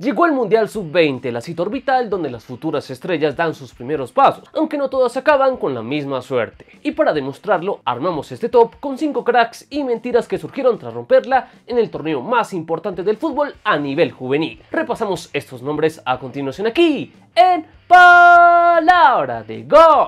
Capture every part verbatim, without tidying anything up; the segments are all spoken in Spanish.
Llegó el Mundial sub veinte, la cita orbital donde las futuras estrellas dan sus primeros pasos, aunque no todas acaban con la misma suerte. Y para demostrarlo, armamos este top con cinco cracks y mentiras que surgieron tras romperla en el torneo más importante del fútbol a nivel juvenil. Repasamos estos nombres a continuación aquí, en Palabra de Gol.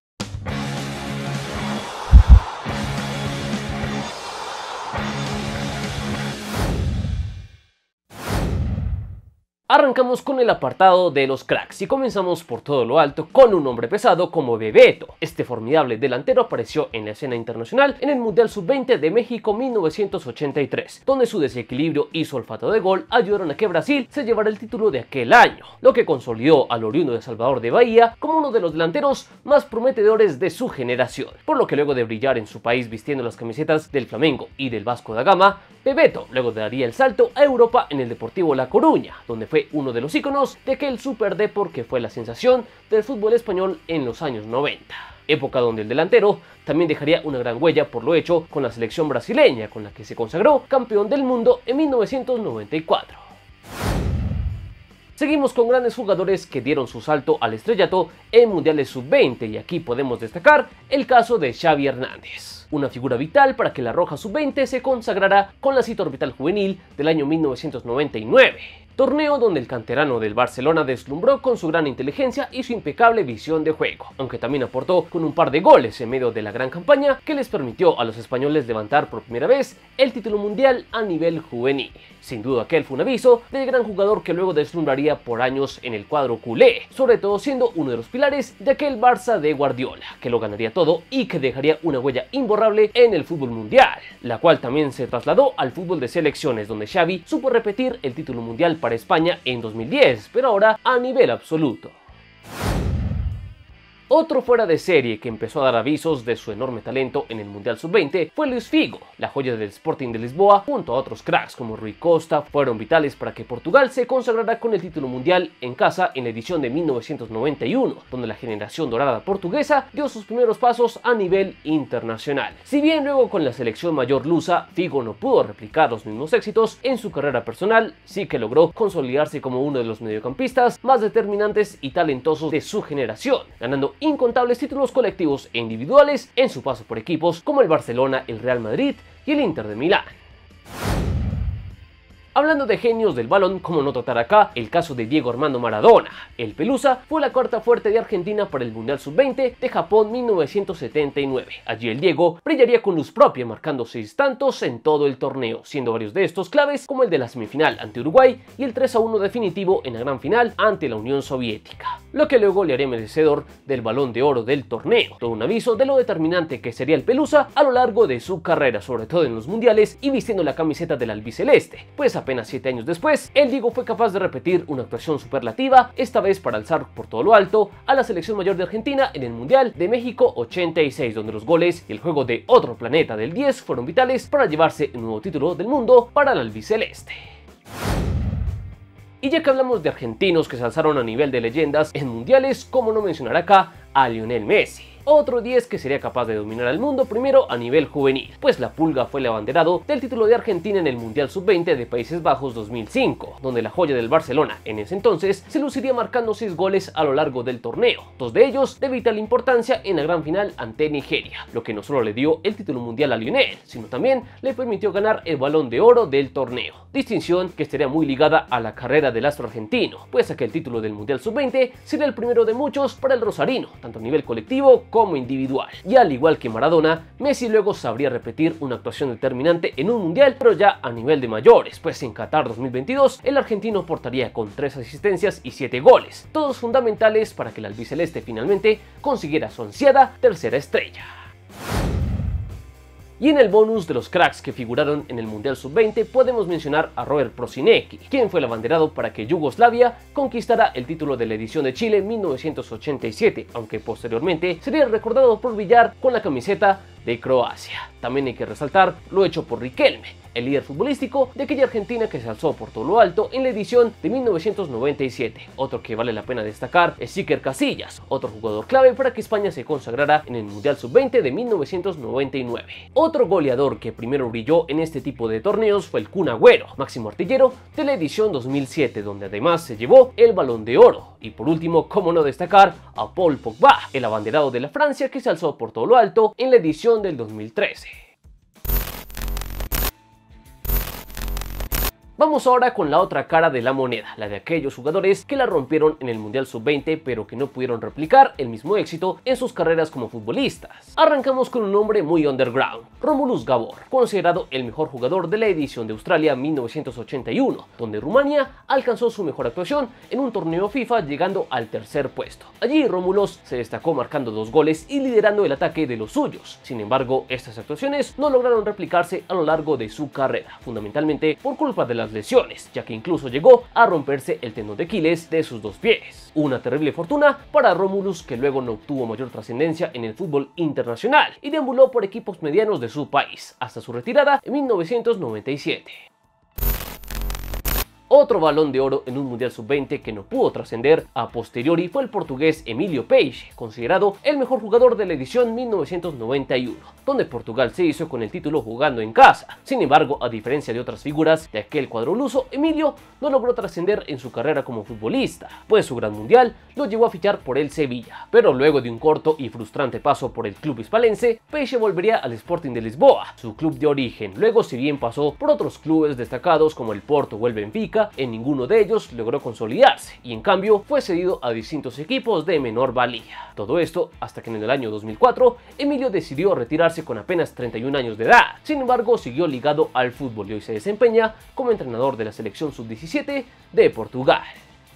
Arrancamos con el apartado de los cracks y comenzamos por todo lo alto con un hombre pesado como Bebeto. Este formidable delantero apareció en la escena internacional en el Mundial sub veinte de México mil novecientos ochenta y tres, donde su desequilibrio y su olfato de gol ayudaron a que Brasil se llevara el título de aquel año, lo que consolidó al oriundo de Salvador de Bahía como uno de los delanteros más prometedores de su generación, por lo que luego de brillar en su país vistiendo las camisetas del Flamengo y del Vasco da Gama, Bebeto luego daría el salto a Europa en el Deportivo La Coruña, donde fue uno de los íconos de aquel Super Depor que fue la sensación del fútbol español en los años noventa. Época donde el delantero también dejaría una gran huella por lo hecho con la selección brasileña, con la que se consagró campeón del mundo en mil novecientos noventa y cuatro. Seguimos con grandes jugadores que dieron su salto al estrellato en mundiales sub veinte y aquí podemos destacar el caso de Xavi Hernández, una figura vital para que la Roja sub veinte se consagrara con la cita orbital juvenil del año mil novecientos noventa y nueve. Torneo donde el canterano del Barcelona deslumbró con su gran inteligencia y su impecable visión de juego, aunque también aportó con un par de goles en medio de la gran campaña que les permitió a los españoles levantar por primera vez el título mundial a nivel juvenil. Sin duda aquel fue un aviso del gran jugador que luego deslumbraría por años en el cuadro culé, sobre todo siendo uno de los pilares de aquel Barça de Guardiola, que lo ganaría todo y que dejaría una huella imborrable en el fútbol mundial, la cual también se trasladó al fútbol de selecciones, donde Xavi supo repetir el título mundial para España en dos mil diez, pero ahora a nivel absoluto. Otro fuera de serie que empezó a dar avisos de su enorme talento en el Mundial sub veinte fue Luis Figo. La joya del Sporting de Lisboa, junto a otros cracks como Rui Costa, fueron vitales para que Portugal se consagrara con el título mundial en casa en la edición de mil novecientos noventa y uno, donde la generación dorada portuguesa dio sus primeros pasos a nivel internacional. Si bien luego con la selección mayor lusa, Figo no pudo replicar los mismos éxitos en su carrera personal, sí que logró consolidarse como uno de los mediocampistas más determinantes y talentosos de su generación, ganando incontables títulos colectivos e individuales en su paso por equipos como el Barcelona, el Real Madrid y el Inter de Milán. Hablando de genios del balón, como no tratar acá el caso de Diego Armando Maradona. El Pelusa fue la cuarta fuerte de Argentina para el Mundial sub veinte de Japón mil novecientos setenta y nueve. Allí el Diego brillaría con luz propia, marcando seis tantos en todo el torneo, siendo varios de estos claves como el de la semifinal ante Uruguay y el tres a uno definitivo en la gran final ante la Unión Soviética, lo que luego le haría merecedor del Balón de Oro del torneo. Todo un aviso de lo determinante que sería el Pelusa a lo largo de su carrera, sobre todo en los mundiales y vistiendo la camiseta del albiceleste, pues a apenas siete años después, el Diego fue capaz de repetir una actuación superlativa, esta vez para alzar por todo lo alto a la selección mayor de Argentina en el Mundial de México ochenta y seis, donde los goles y el juego de otro planeta del diez fueron vitales para llevarse un nuevo título del mundo para el albiceleste. Y ya que hablamos de argentinos que se alzaron a nivel de leyendas en mundiales, ¿cómo no mencionar acá a Lionel Messi? Otro diez que sería capaz de dominar al mundo primero a nivel juvenil, pues la Pulga fue el abanderado del título de Argentina en el Mundial sub veinte de Países Bajos dos mil cinco, donde la joya del Barcelona en ese entonces se luciría marcando seis goles a lo largo del torneo, dos de ellos de vital importancia en la gran final ante Nigeria, lo que no solo le dio el título mundial a Lionel, sino también le permitió ganar el Balón de Oro del torneo, distinción que estaría muy ligada a la carrera del astro argentino, pues aquel título del Mundial sub veinte sería el primero de muchos para el rosarino, tanto a nivel colectivo como individual. Y al igual que Maradona, Messi luego sabría repetir una actuación determinante en un mundial, pero ya a nivel de mayores, pues en Qatar dos mil veintidós el argentino aportaría con tres asistencias y siete goles, todos fundamentales para que el albiceleste finalmente consiguiera su ansiada tercera estrella. Y en el bonus de los cracks que figuraron en el Mundial sub veinte podemos mencionar a Robert Prosinecki, quien fue el abanderado para que Yugoslavia conquistara el título de la edición de Chile mil novecientos ochenta y siete, aunque posteriormente sería recordado por brillar con la camiseta de Croacia. También hay que resaltar lo hecho por Riquelme, el líder futbolístico de aquella Argentina que se alzó por todo lo alto en la edición de mil novecientos noventa y siete. Otro que vale la pena destacar es Iker Casillas, otro jugador clave para que España se consagrara en el Mundial sub veinte de mil novecientos noventa y nueve. Otro goleador que primero brilló en este tipo de torneos fue el Kun Agüero, máximo artillero de la edición dos mil siete, donde además se llevó el Balón de Oro. Y por último, cómo no destacar a Paul Pogba, el abanderado de la Francia que se alzó por todo lo alto en la edición del dos mil trece. Vamos ahora con la otra cara de la moneda, la de aquellos jugadores que la rompieron en el Mundial sub veinte pero que no pudieron replicar el mismo éxito en sus carreras como futbolistas. Arrancamos con un hombre muy underground, Romulus Gabor, considerado el mejor jugador de la edición de Australia mil novecientos ochenta y uno, donde Rumania alcanzó su mejor actuación en un torneo FIFA llegando al tercer puesto. Allí Romulus se destacó marcando dos goles y liderando el ataque de los suyos. Sin embargo, estas actuaciones no lograron replicarse a lo largo de su carrera, fundamentalmente por culpa de las lesiones, ya que incluso llegó a romperse el tendón de Aquiles de sus dos pies. Una terrible fortuna para Romulus, que luego no obtuvo mayor trascendencia en el fútbol internacional y deambuló por equipos medianos de su país, hasta su retirada en mil novecientos noventa y siete. Otro Balón de Oro en un Mundial sub veinte que no pudo trascender a posteriori fue el portugués Emilio Peixe, considerado el mejor jugador de la edición mil novecientos noventa y uno, donde Portugal se hizo con el título jugando en casa. Sin embargo, a diferencia de otras figuras de aquel cuadro luso, Emilio no logró trascender en su carrera como futbolista, pues su gran mundial lo llevó a fichar por el Sevilla. Pero luego de un corto y frustrante paso por el club hispalense, Peixe volvería al Sporting de Lisboa, su club de origen. Luego, si bien pasó por otros clubes destacados como el Porto o el Benfica, en ninguno de ellos logró consolidarse y en cambio fue cedido a distintos equipos de menor valía. Todo esto hasta que en el año dos mil cuatro Emilio decidió retirarse con apenas treinta y un años de edad. Sin embargo, siguió ligado al fútbol y hoy se desempeña como entrenador de la selección sub diecisiete de Portugal.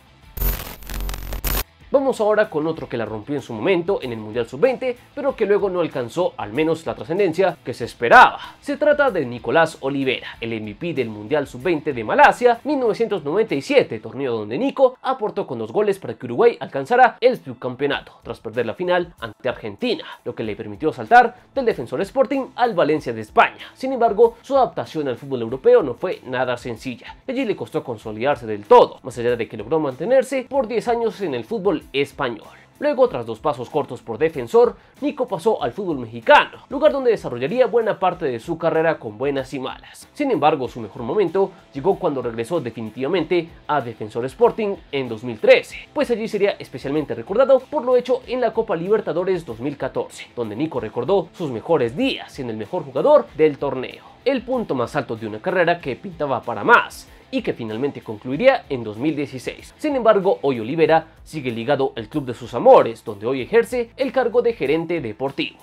Vamos ahora con otro que la rompió en su momento en el Mundial sub veinte, pero que luego no alcanzó al menos la trascendencia que se esperaba. Se trata de Nicolás Olivera, el M V P del Mundial sub veinte de Malasia mil novecientos noventa y siete, torneo donde Nico aportó con dos goles para que Uruguay alcanzara el subcampeonato, tras perder la final ante Argentina, lo que le permitió saltar del Defensor Sporting al Valencia de España. Sin embargo, su adaptación al fútbol europeo no fue nada sencilla. Allí le costó consolidarse del todo, más allá de que logró mantenerse por diez años en el fútbol español. Luego, tras dos pasos cortos por Defensor, Nico pasó al fútbol mexicano, lugar donde desarrollaría buena parte de su carrera con buenas y malas. Sin embargo, su mejor momento llegó cuando regresó definitivamente a Defensor Sporting en dos mil trece, pues allí sería especialmente recordado por lo hecho en la Copa Libertadores dos mil catorce, donde Nico recordó sus mejores días siendo el mejor jugador del torneo. El punto más alto de una carrera que pintaba para más, y que finalmente concluiría en dos mil dieciséis. Sin embargo, hoy Olivera sigue ligado al club de sus amores, donde hoy ejerce el cargo de gerente deportivo.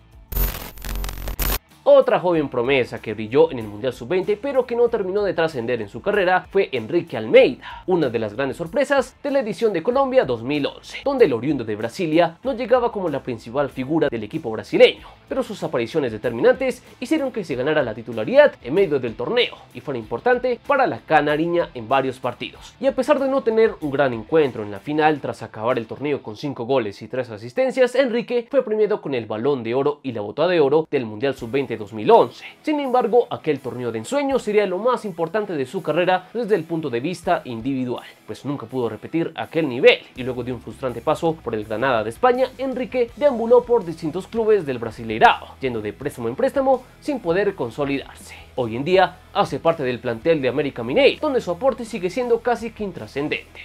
Otra joven promesa que brilló en el Mundial sub veinte pero que no terminó de trascender en su carrera fue Enrique Almeida, una de las grandes sorpresas de la edición de Colombia dos mil once, donde el oriundo de Brasilia no llegaba como la principal figura del equipo brasileño, pero sus apariciones determinantes hicieron que se ganara la titularidad en medio del torneo y fuera importante para la canariña en varios partidos. Y a pesar de no tener un gran encuentro en la final tras acabar el torneo con cinco goles y tres asistencias, Enrique fue premiado con el Balón de Oro y la Bota de Oro del Mundial sub veinte dos mil once. Sin embargo, aquel torneo de ensueño sería lo más importante de su carrera desde el punto de vista individual, pues nunca pudo repetir aquel nivel y luego de un frustrante paso por el Granada de España, Enrique deambuló por distintos clubes del Brasileirao, yendo de préstamo en préstamo sin poder consolidarse. Hoy en día hace parte del plantel de América Mineiro, donde su aporte sigue siendo casi que intrascendente.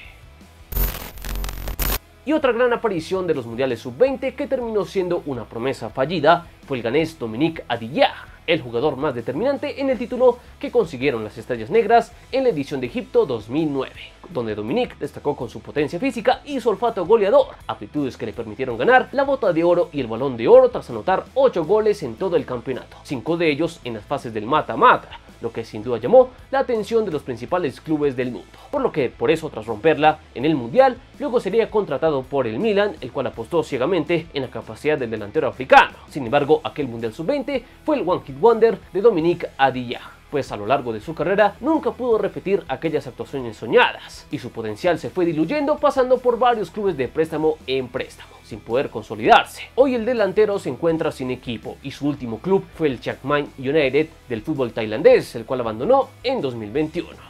Y otra gran aparición de los mundiales sub veinte que terminó siendo una promesa fallida fue el ganés Dominique Adilla, el jugador más determinante en el título que consiguieron las Estrellas Negras en la edición de Egipto dos mil nueve, donde Dominique destacó con su potencia física y su olfato goleador, aptitudes que le permitieron ganar la Bota de Oro y el Balón de Oro tras anotar ocho goles en todo el campeonato, cinco de ellos en las fases del mata-mata, lo que sin duda llamó la atención de los principales clubes del mundo, por lo que por eso tras romperla en el Mundial, luego sería contratado por el Milan, el cual apostó ciegamente en la capacidad del delantero africano. Sin embargo, aquel Mundial sub veinte fue el One Hit Wonder de Dominique Adilla, pues a lo largo de su carrera nunca pudo repetir aquellas actuaciones soñadas, y su potencial se fue diluyendo pasando por varios clubes de préstamo en préstamo, sin poder consolidarse. Hoy el delantero se encuentra sin equipo y su último club fue el Chiang Mai United del fútbol tailandés, el cual abandonó en dos mil veintiuno.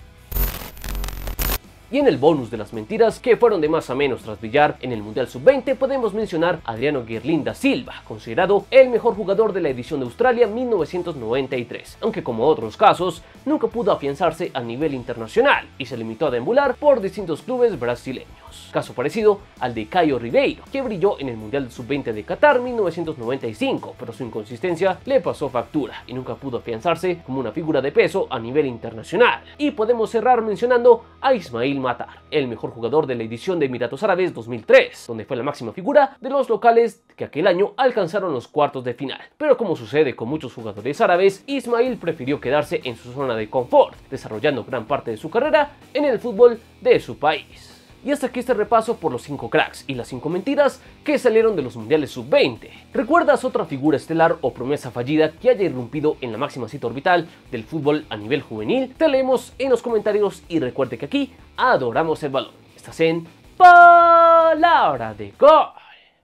Y en el bonus de las mentiras que fueron de más a menos tras brillar en el Mundial sub veinte podemos mencionar a Adriano Guerlín da Silva, considerado el mejor jugador de la edición de Australia mil novecientos noventa y tres, aunque como otros casos nunca pudo afianzarse a nivel internacional y se limitó a deambular por distintos clubes brasileños. Caso parecido al de Caio Ribeiro, que brilló en el Mundial sub veinte de Qatar mil novecientos noventa y cinco, pero su inconsistencia le pasó factura y nunca pudo afianzarse como una figura de peso a nivel internacional. Y podemos cerrar mencionando a Ismail Matar, el mejor jugador de la edición de Emiratos Árabes dos mil tres, donde fue la máxima figura de los locales que aquel año alcanzaron los cuartos de final. Pero como sucede con muchos jugadores árabes, Ismail prefirió quedarse en su zona de confort, desarrollando gran parte de su carrera en el fútbol de su país. Y hasta aquí este repaso por los cinco cracks y las cinco mentiras que salieron de los mundiales sub veinte. ¿Recuerdas otra figura estelar o promesa fallida que haya irrumpido en la máxima cita orbital del fútbol a nivel juvenil? Te leemos en los comentarios y recuerde que aquí adoramos el balón. Estás en Palabra de Gol.